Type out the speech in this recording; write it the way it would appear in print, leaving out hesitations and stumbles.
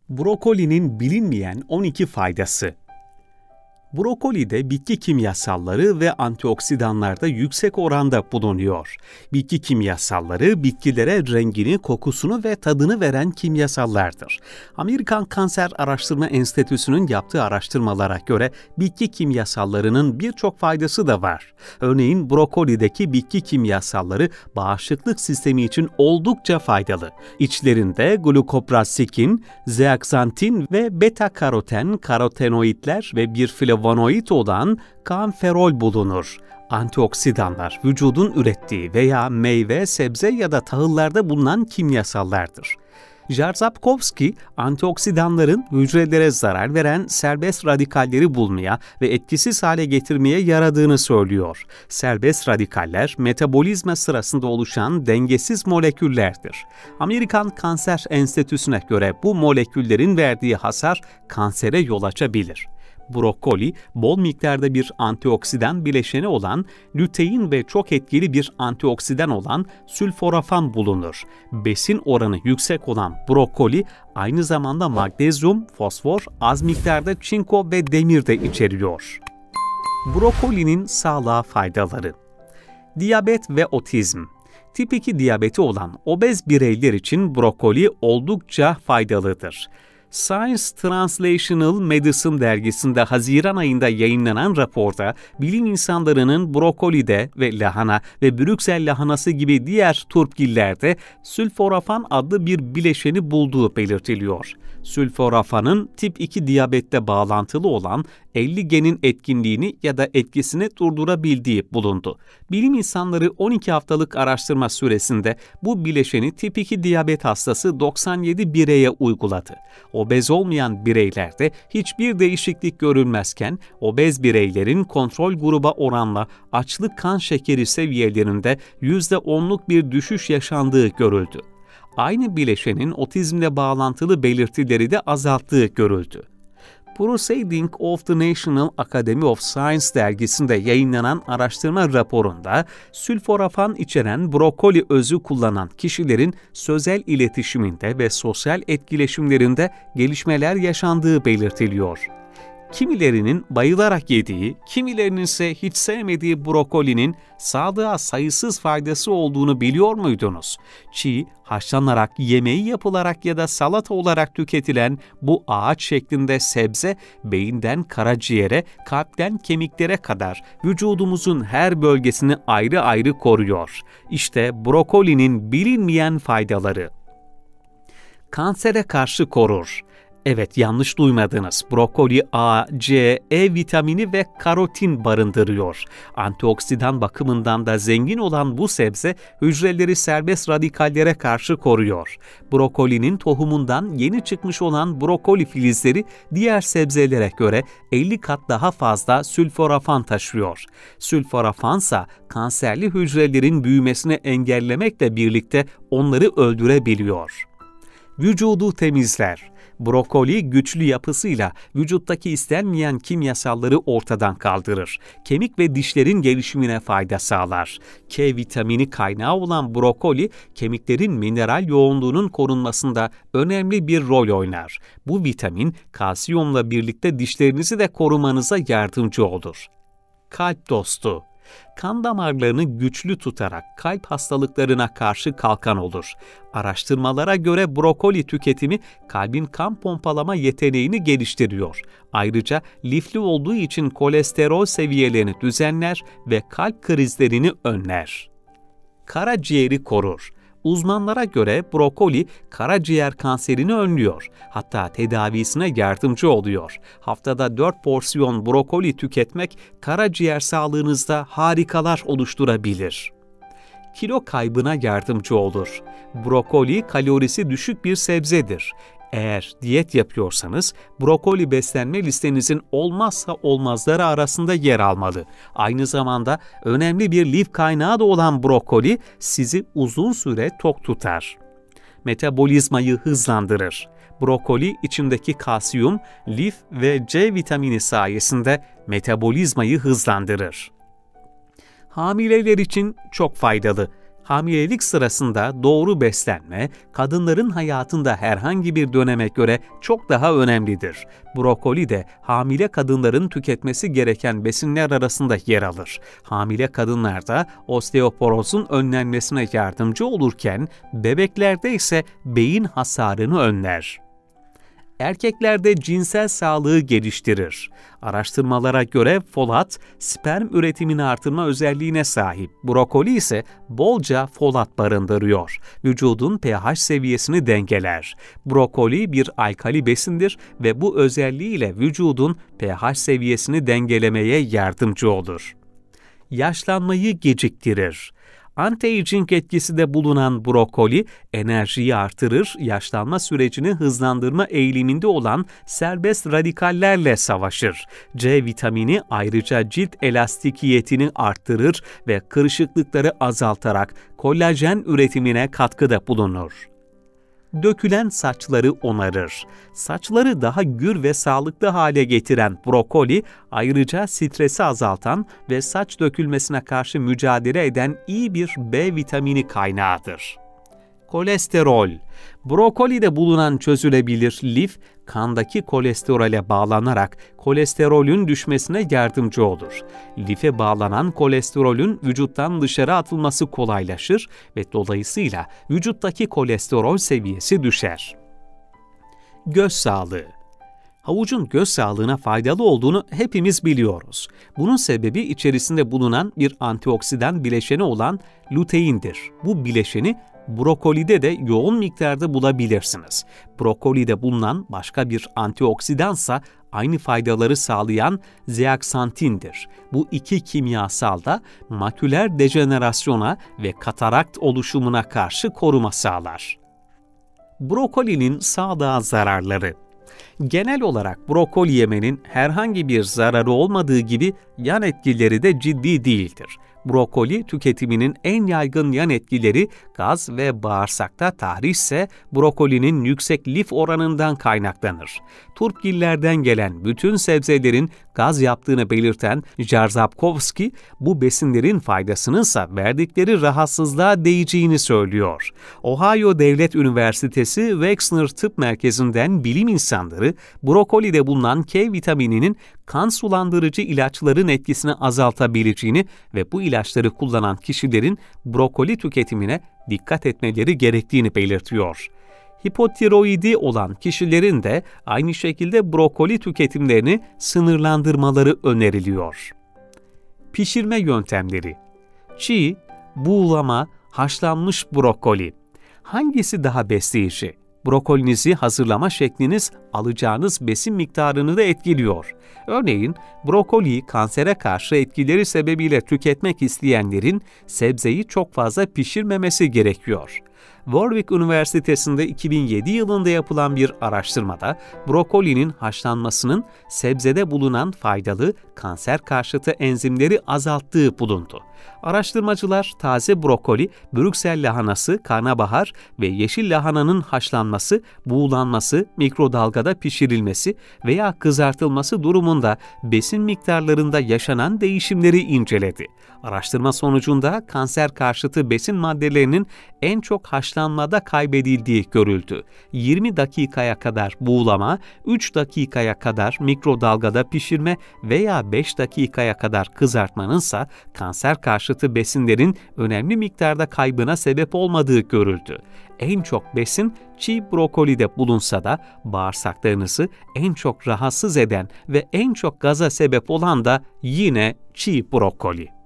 Brokolinin bilinmeyen 12 faydası. Brokolide bitki kimyasalları ve antioksidanlarda yüksek oranda bulunuyor. Bitki kimyasalları bitkilere rengini, kokusunu ve tadını veren kimyasallardır. Amerikan Kanser Araştırma Enstitüsü'nün yaptığı araştırmalara göre bitki kimyasallarının birçok faydası da var. Örneğin brokolideki bitki kimyasalları bağışıklık sistemi için oldukça faydalı. İçlerinde glukoprazikin, zeaksantin ve beta-karoten, karotenoidler ve bir flavonoid olan kaamferol bulunur. Antioksidanlar vücudun ürettiği veya meyve, sebze ya da tahıllarda bulunan kimyasallardır. Jarzabkovski, antioksidanların hücrelere zarar veren serbest radikalleri bulmaya ve etkisiz hale getirmeye yaradığını söylüyor. Serbest radikaller, metabolizma sırasında oluşan dengesiz moleküllerdir. Amerikan Kanser Enstitüsü'ne göre bu moleküllerin verdiği hasar kansere yol açabilir. Brokoli, bol miktarda bir antioksidan bileşeni olan, lütein ve çok etkili bir antioksidan olan sülforafan bulunur. Besin oranı yüksek olan brokoli, aynı zamanda magnezyum, fosfor, az miktarda çinko ve demir de içeriyor. Brokolinin sağlığa faydaları. Diyabet ve otizm. Tip 2 diyabeti olan obez bireyler için brokoli oldukça faydalıdır. Science Translational Medicine dergisinde Haziran ayında yayınlanan raporda bilim insanlarının brokolide ve lahana ve Brüksel lahanası gibi diğer turpgillerde sülforafan adlı bir bileşeni bulduğu belirtiliyor. Sülforafanın tip 2 diyabette bağlantılı olan 50 genin etkinliğini ya da etkisini durdurabildiği bulundu. Bilim insanları 12 haftalık araştırma süresinde bu bileşeni tip 2 diyabet hastası 97 bireye uyguladı. Obez olmayan bireylerde hiçbir değişiklik görülmezken, obez bireylerin kontrol gruba oranla açlık kan şekeri seviyelerinde %10'luk bir düşüş yaşandığı görüldü. Aynı bileşenin otizmle bağlantılı belirtileri de azalttığı görüldü. Proceedings of the National Academy of Science dergisinde yayınlanan araştırma raporunda sülforafan içeren brokoli özü kullanan kişilerin sözel iletişiminde ve sosyal etkileşimlerinde gelişmeler yaşandığı belirtiliyor. Kimilerinin bayılarak yediği, kimilerinin ise hiç sevmediği brokolinin sağlığa sayısız faydası olduğunu biliyor muydunuz? Çiğ, haşlanarak, yemeği yapılarak ya da salata olarak tüketilen bu ağaç şeklinde sebze, beyinden karaciğere, kalpten kemiklere kadar vücudumuzun her bölgesini ayrı ayrı koruyor. İşte brokolinin bilinmeyen faydaları. Kansere karşı korur. Evet, yanlış duymadınız. Brokoli A, C, E vitamini ve karotin barındırıyor. Antioksidan bakımından da zengin olan bu sebze hücreleri serbest radikallere karşı koruyor. Brokolinin tohumundan yeni çıkmış olan brokoli filizleri diğer sebzelere göre 50 kat daha fazla sülforafan taşıyor. Sülforafansa kanserli hücrelerin büyümesini engellemekle birlikte onları öldürebiliyor. Vücudu temizler. Brokoli güçlü yapısıyla vücuttaki istenmeyen kimyasalları ortadan kaldırır. Kemik ve dişlerin gelişimine fayda sağlar. K vitamini kaynağı olan brokoli, kemiklerin mineral yoğunluğunun korunmasında önemli bir rol oynar. Bu vitamin, kalsiyumla birlikte dişlerinizi de korumanıza yardımcı olur. Kalp dostu. Kan damarlarını güçlü tutarak kalp hastalıklarına karşı kalkan olur. Araştırmalara göre brokoli tüketimi kalbin kan pompalama yeteneğini geliştiriyor. Ayrıca lifli olduğu için kolesterol seviyelerini düzenler ve kalp krizlerini önler. Karaciğeri korur. Uzmanlara göre brokoli karaciğer kanserini önlüyor. Hatta tedavisine yardımcı oluyor. Haftada 4 porsiyon brokoli tüketmek karaciğer sağlığınızda harikalar oluşturabilir. Kilo kaybına yardımcı olur. Brokoli kalorisi düşük bir sebzedir. Eğer diyet yapıyorsanız brokoli beslenme listenizin olmazsa olmazları arasında yer almalı. Aynı zamanda önemli bir lif kaynağı da olan brokoli sizi uzun süre tok tutar. Metabolizmayı hızlandırır. Brokoli içindeki kalsiyum, lif ve C vitamini sayesinde metabolizmayı hızlandırır. Hamileler için çok faydalı. Hamilelik sırasında doğru beslenme, kadınların hayatında herhangi bir döneme göre çok daha önemlidir. Brokoli de hamile kadınların tüketmesi gereken besinler arasında yer alır. Hamile kadınlarda osteoporozun önlenmesine yardımcı olurken, bebeklerde ise beyin hasarını önler. Erkeklerde cinsel sağlığı geliştirir. Araştırmalara göre folat, sperm üretimini artırma özelliğine sahip. Brokoli ise bolca folat barındırıyor. Vücudun pH seviyesini dengeler. Brokoli bir alkali besindir ve bu özelliğiyle vücudun pH seviyesini dengelemeye yardımcı olur. Yaşlanmayı geciktirir. Anti-aging etkisi de bulunan brokoli, enerjiyi artırır, yaşlanma sürecini hızlandırma eğiliminde olan serbest radikallerle savaşır. C vitamini ayrıca cilt elastikiyetini arttırır ve kırışıklıkları azaltarak kolajen üretimine katkıda bulunur. Dökülen saçları onarır. Saçları daha gür ve sağlıklı hale getiren brokoli, ayrıca stresi azaltan ve saç dökülmesine karşı mücadele eden iyi bir B vitamini kaynağıdır. Kolesterol. Brokolide bulunan çözülebilir lif, kandaki kolesterole bağlanarak kolesterolün düşmesine yardımcı olur. Life bağlanan kolesterolün vücuttan dışarı atılması kolaylaşır ve dolayısıyla vücuttaki kolesterol seviyesi düşer. Göz sağlığı. Havucun göz sağlığına faydalı olduğunu hepimiz biliyoruz. Bunun sebebi içerisinde bulunan bir antioksidan bileşeni olan luteindir. Bu bileşeni brokolide de yoğun miktarda bulabilirsiniz. Brokolide bulunan başka bir antioksidansa aynı faydaları sağlayan zeaksantindir. Bu iki kimyasal da maküler dejenerasyona ve katarakt oluşumuna karşı koruma sağlar. Brokolinin sağlığa zararları. Genel olarak brokoli yemenin herhangi bir zararı olmadığı gibi yan etkileri de ciddi değildir. Brokoli tüketiminin en yaygın yan etkileri gaz ve bağırsakta tahriş ise brokolinin yüksek lif oranından kaynaklanır. Turpgillerden gelen bütün sebzelerin gaz yaptığını belirten Jarzabkovski, bu besinlerin faydasınınsa verdikleri rahatsızlığa değeceğini söylüyor. Ohio Devlet Üniversitesi Wexner Tıp Merkezi'nden bilim insanları, brokolide bulunan K vitamininin kan sulandırıcı ilaçların etkisini azaltabileceğini ve bu ilaçları kullanan kişilerin brokoli tüketimine dikkat etmeleri gerektiğini belirtiyor. Hipotiroidi olan kişilerin de aynı şekilde brokoli tüketimlerini sınırlandırmaları öneriliyor. Pişirme yöntemleri: çiğ, buğulama, haşlanmış brokoli. Hangisi daha besleyici? Brokolinizi hazırlama şekliniz alacağınız besin miktarını da etkiliyor. Örneğin brokoliyi kansere karşı etkileri sebebiyle tüketmek isteyenlerin sebzeyi çok fazla pişirmemesi gerekiyor. Warwick Üniversitesi'nde 2007 yılında yapılan bir araştırmada brokolinin haşlanmasının sebzede bulunan faydalı kanser karşıtı enzimleri azalttığı bulundu. Araştırmacılar taze brokoli, Brüksel lahanası, karnabahar ve yeşil lahananın haşlanması, buğulanması, mikrodalgada pişirilmesi veya kızartılması durumunda besin miktarlarında yaşanan değişimleri inceledi. Araştırma sonucunda kanser karşıtı besin maddelerinin en çok haşlanmada kaybedildiği görüldü. 20 dakikaya kadar buğulama, 3 dakikaya kadar mikrodalgada pişirme veya 5 dakikaya kadar kızartmanınsa kanser karşıtı besinlerin önemli miktarda kaybına sebep olmadığı görüldü. En çok besin çiğ brokolide bulunsa da bağırsaklarınızı en çok rahatsız eden ve en çok gaza sebep olan da yine çiğ brokoli.